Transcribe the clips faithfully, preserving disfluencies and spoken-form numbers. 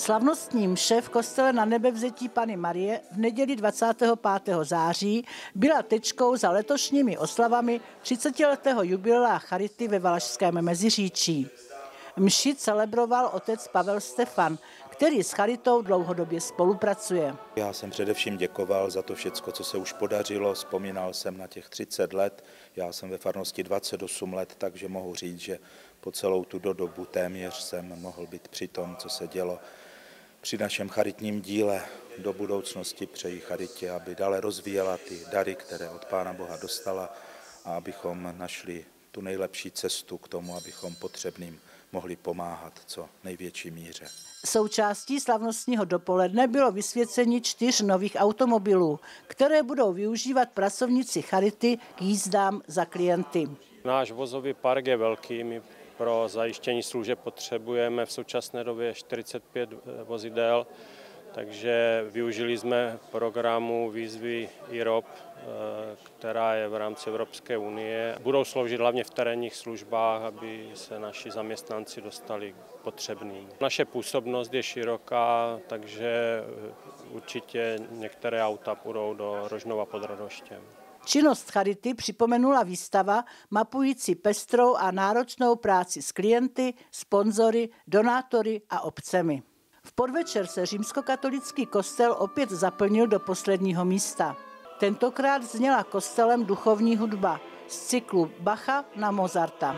Slavnostní mše v kostele Na Nebevzetí Panny Marie v neděli dvacátého pátého září byla tečkou za letošními oslavami třicetiletého jubilea charity ve Valašském Meziříčí. Mši celebroval otec Pavel Stefan, který s charitou dlouhodobě spolupracuje. Já jsem především děkoval za to všecko, co se už podařilo. Vzpomínal jsem na těch třicet let. Já jsem ve farnosti dvacet osm let, takže mohu říct, že po celou tu dobu téměř jsem mohl být při tom, co se dělo při našem charitním díle. Do budoucnosti přeji charitě, aby dále rozvíjela ty dary, které od Pána Boha dostala, a abychom našli tu nejlepší cestu k tomu, abychom potřebným mohli pomáhat co největší míře. Součástí slavnostního dopoledne bylo vysvěcení čtyř nových automobilů, které budou využívat pracovníci charity k jízdám za klienty. Náš vozový park je velký, my pro zajištění služeb potřebujeme v současné době čtyřicet pět vozidel, takže využili jsme programu výzvy I R O P, která je v rámci Evropské unie. Budou sloužit hlavně v terénních službách, aby se naši zaměstnanci dostali k potřebným. Naše působnost je široká, takže určitě některé auta půjdou do Rožnova pod Radoštěm. Činnost charity připomenula výstava mapující pestrou a náročnou práci s klienty, sponzory, donátory a obcemi. V podvečer se římskokatolický kostel opět zaplnil do posledního místa. Tentokrát zněla kostelem duchovní hudba z cyklu Bacha na Mozarta.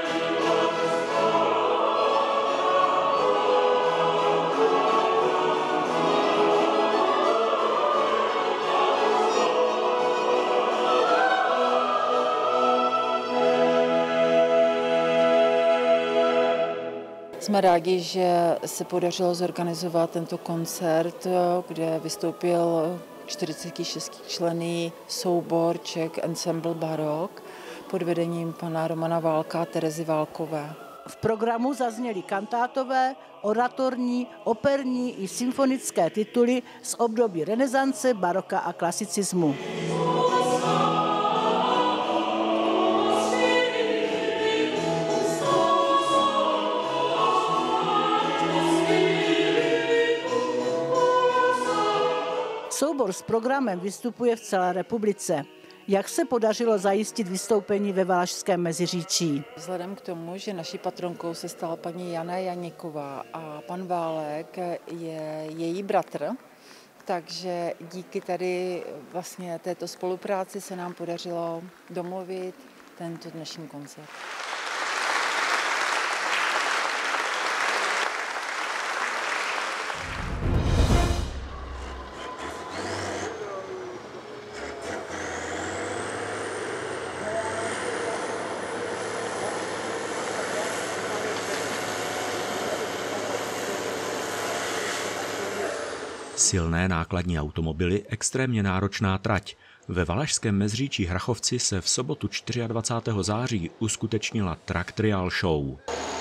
Jsme rádi, že se podařilo zorganizovat tento koncert, kde vystoupil čtyřicetišestičlenný soubor Czech Ensemble Barok pod vedením pana Romana Válka a Terezy Válkové. V programu zazněly kantátové, oratorní, operní i symfonické tituly z období renesance, baroka a klasicismu. Soubor s programem vystupuje v celé republice. Jak se podařilo zajistit vystoupení ve Valašském Meziříčí? Vzhledem k tomu, že naší patronkou se stala paní Jana Janíková a pan Válek je její bratr, takže díky tady vlastně této spolupráci se nám podařilo domluvit tento dnešní koncert. Silné nákladní automobily, extrémně náročná trať. Ve Valašském Meziříčí Hrachovci se v sobotu dvacátého čtvrtého září uskutečnila Truck Trial Show.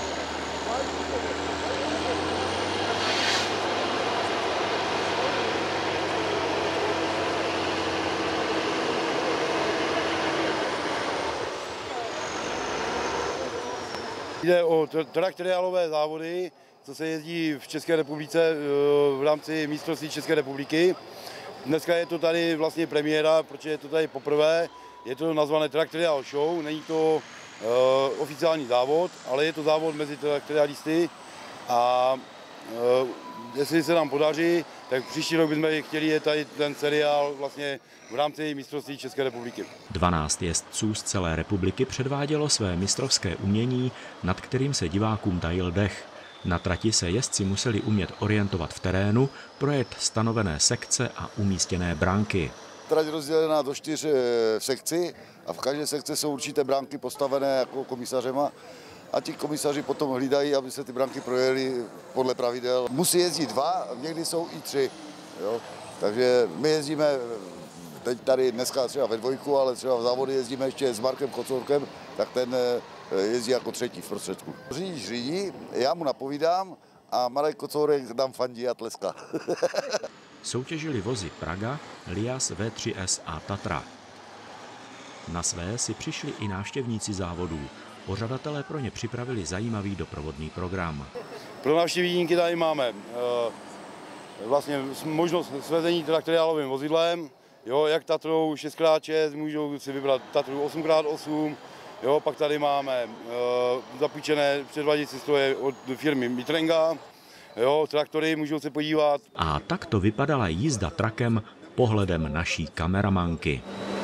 Jde o truck trialové závody, co se jezdí v České republice v rámci mistrovství České republiky. Dneska je to tady vlastně premiéra, protože je to tady poprvé. Je to nazvané Truck Trial Show, není to uh, oficiální závod, ale je to závod mezi truck trialisty. A uh, jestli se nám podaří, tak příští rok bychom chtěli je tady ten seriál vlastně v rámci mistrovství České republiky. dvanáct jezdců z celé republiky předvádělo své mistrovské umění, nad kterým se divákům tajil dech. Na trati se jezdci museli umět orientovat v terénu, projet stanovené sekce a umístěné bránky. Trať rozdělená do čtyř sekcí a v každé sekci jsou určité bránky postavené jako komisařema a ti komisaři potom hlídají, aby se ty bránky projeli podle pravidel. Musí jezdit dva, někdy jsou i tři. Jo? Takže my jezdíme teď tady dneska třeba ve dvojku, ale třeba v závody jezdíme ještě s Markem Kocourkem, tak ten jezdí jako třetí v prostředku. Řidič řídí, já mu napovídám a Marek Kocourek tam fandí a tleská. Soutěžili vozy Praga, Lias V tři S a Tatra. Na své si přišli i návštěvníci závodů. Pořadatelé pro ně připravili zajímavý doprovodný program. Pro navštěvníky tady máme vlastně možnost svezení traktoriálovým vozidlem, jo, jak Tatrou šest krát šest, můžou si vybrat Tatru osm krát osm, jo, pak tady máme uh, zapíčené předváděcí stroje od firmy Mitrenga, jo, traktory, můžou se podívat. A tak to vypadala jízda trakem pohledem naší kameramanky.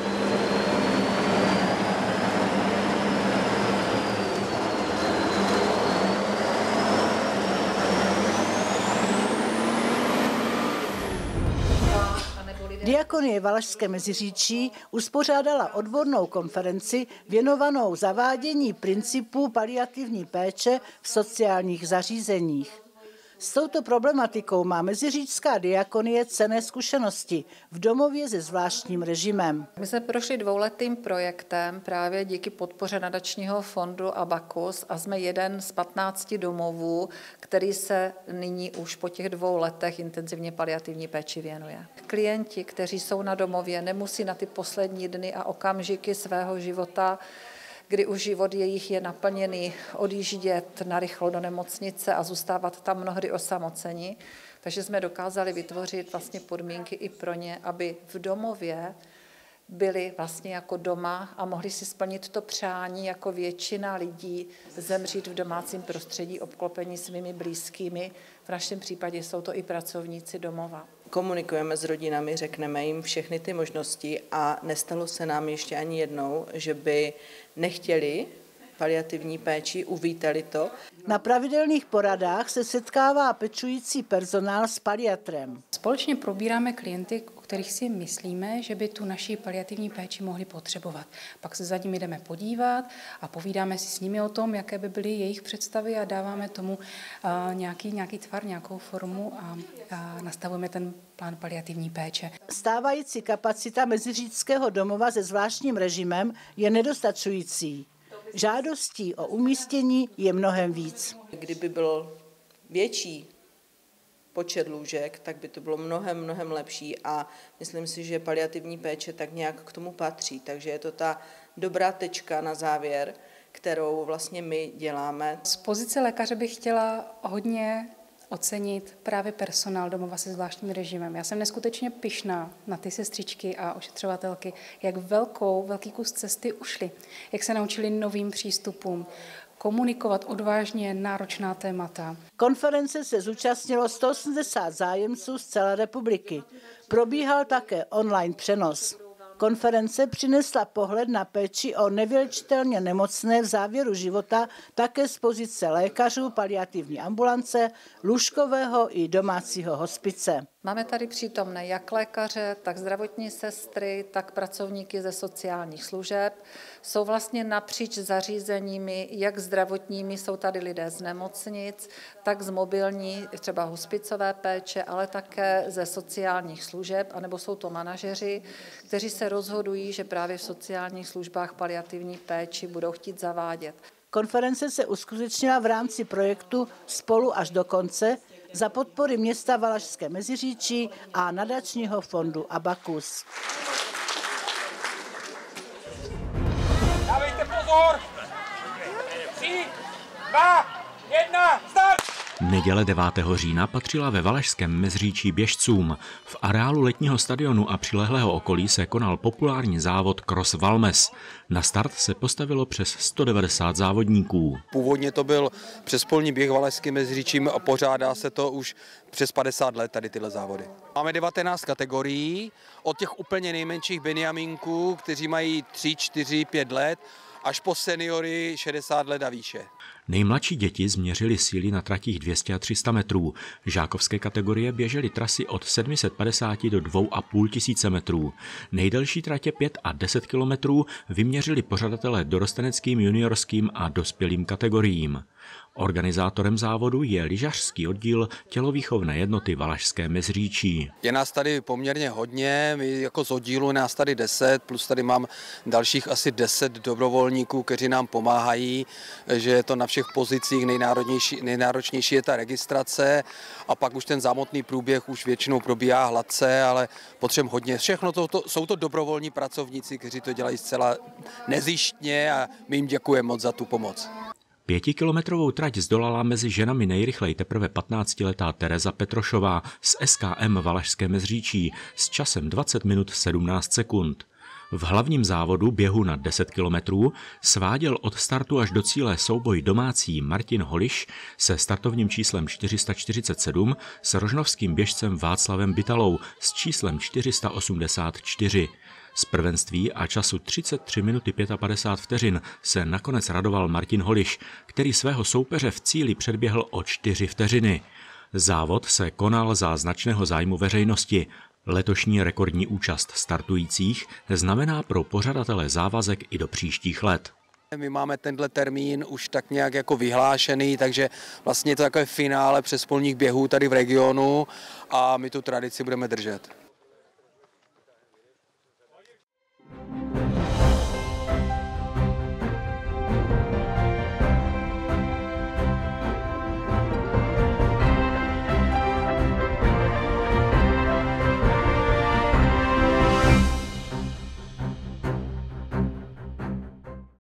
Diakonie Valašské Meziříčí uspořádala odbornou konferenci věnovanou zavádění principů paliativní péče v sociálních zařízeních. S touto problematikou má meziříčská diakonie cenné zkušenosti v domově se zvláštním režimem. My jsme prošli dvouletým projektem právě díky podpoře nadačního fondu Abacus a jsme jeden z patnácti domovů, který se nyní už po těch dvou letech intenzivně paliativní péči věnuje. Klienti, kteří jsou na domově, nemusí na ty poslední dny a okamžiky svého života, kdy už život jejich je naplněný, odjíždět narychlo do nemocnice a zůstávat tam mnohdy osamoceni. Takže jsme dokázali vytvořit vlastně podmínky i pro ně, aby v domově byli vlastně jako doma a mohli si splnit to přání jako většina lidí zemřít v domácím prostředí obklopení svými blízkými. V našem případě jsou to i pracovníci domova. Komunikujeme s rodinami, řekneme jim všechny ty možnosti a nestalo se nám ještě ani jednou, že by nechtěli paliativní péči, uvítali to. Na pravidelných poradách se setkává pečující personál s paliatrem. Společně probíráme klienty, o kterých si myslíme, že by tu naši paliativní péči mohli potřebovat. Pak se za nimi jdeme podívat a povídáme si s nimi o tom, jaké by byly jejich představy a dáváme tomu nějaký, nějaký tvar, nějakou formu a, a nastavujeme ten plán paliativní péče. Stávající kapacita Meziříčského domova se zvláštním režimem je nedostačující. Žádostí o umístění je mnohem víc. Kdyby byl větší počet lůžek, tak by to bylo mnohem, mnohem lepší a myslím si, že paliativní péče tak nějak k tomu patří. Takže je to ta dobrá tečka na závěr, kterou vlastně my děláme. Z pozice lékaře bych chtěla hodně ocenit právě personál domova se zvláštním režimem. Já jsem neskutečně pyšná na ty sestřičky a ošetřovatelky, jak velkou, velký kus cesty ušli, jak se naučili novým přístupům, komunikovat odvážně náročná témata. Konference se zúčastnilo sto osmdesát zájemců z celé republiky. Probíhal také online přenos. Konference přinesla pohled na péči o nevyléčitelně nemocné v závěru života také z pozice lékařů paliativní ambulance, lůžkového i domácího hospice. Máme tady přítomné jak lékaře, tak zdravotní sestry, tak pracovníky ze sociálních služeb. Jsou vlastně napříč zařízeními, jak zdravotními, jsou tady lidé z nemocnic, tak z mobilní, třeba hospicové péče, ale také ze sociálních služeb, anebo jsou to manažeři, kteří se rozhodují, že právě v sociálních službách paliativní péči budou chtít zavádět. Konference se uskutečnila v rámci projektu Spolu až do konce za podpory města Valašské Meziříčí a nadačního fondu Abacus. Dávejte pozor! Tři, dva, jedna, start! Neděle devátého října patřila ve Valašském Meziříčí běžcům. V areálu letního stadionu a přilehlého okolí se konal populární závod Cross Valmes. Na start se postavilo přes sto devadesát závodníků. Původně to byl přespolní běh Valašským Meziříčím a pořádá se to už přes padesát let tady tyhle závody. Máme devatenáct kategorií, od těch úplně nejmenších benjamínků, kteří mají tři, čtyři, pět let, až po seniory šedesát let a výše. Nejmladší děti změřily síly na tratích dvě stě a tři sta metrů. Žákovské kategorie běžely trasy od sedm set padesát do dvou a půl tisíce metrů. Nejdelší tratě pět a deset kilometrů vyměřili pořadatelé dorosteneckým, juniorským a dospělým kategoriím. Organizátorem závodu je lyžařský oddíl tělovýchovné jednoty Valašské Meziříčí. Je nás tady poměrně hodně, my jako z oddílu nás tady deset, plus tady mám dalších asi deset dobrovolníků, kteří nám pomáhají, že je to na všech pozicích, nejnáročnější je ta registrace a pak už ten samotný průběh už většinou probíhá hladce, ale potřebujeme hodně. Všechno to, to, jsou to dobrovolní pracovníci, kteří to dělají zcela nezištně a my jim děkujeme moc za tu pomoc. Pětikilometrovou trať zdolala mezi ženami nejrychleji teprve patnáctiletá Tereza Petrošová z S K M Valašské Meziříčí s časem dvacet minut sedmnáct sekund. V hlavním závodu běhu na deset kilometrů sváděl od startu až do cíle souboj domácí Martin Holiš se startovním číslem čtyři sta čtyřicet sedm s rožnovským běžcem Václavem Bytalou s číslem čtyři sta osmdesát čtyři. Z prvenství a času třicet tři minuty padesát pět vteřin se nakonec radoval Martin Holiš, který svého soupeře v cíli předběhl o čtyři vteřiny. Závod se konal za značného zájmu veřejnosti. Letošní rekordní účast startujících znamená pro pořadatele závazek i do příštích let. My máme tenhle termín už tak nějak jako vyhlášený, takže vlastně je to takové finále přespolních běhů tady v regionu a my tu tradici budeme držet.